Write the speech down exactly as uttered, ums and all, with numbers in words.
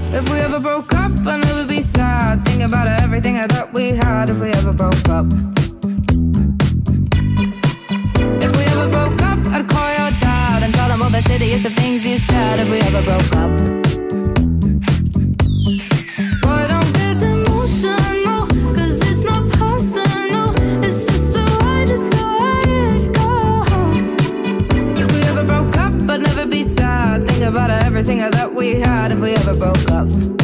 If we ever broke up, I'd never be sad. Think about everything I thought we had. If we ever broke up, if we ever broke up, I'd call your dad and tell him all the shittiest of things you said. If we ever broke up, boy, don't get emotional, cause it's not personal. It's just the way, just the way it goes. If we ever broke up, I'd never be sad. Think about everything I thought we had. If we ever broke up.